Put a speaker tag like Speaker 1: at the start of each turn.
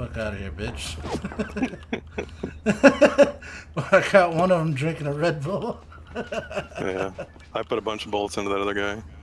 Speaker 1: fuck out of here, bitch. I got one of them drinking a Red Bull.
Speaker 2: Yeah. I put a bunch of bullets into that other guy.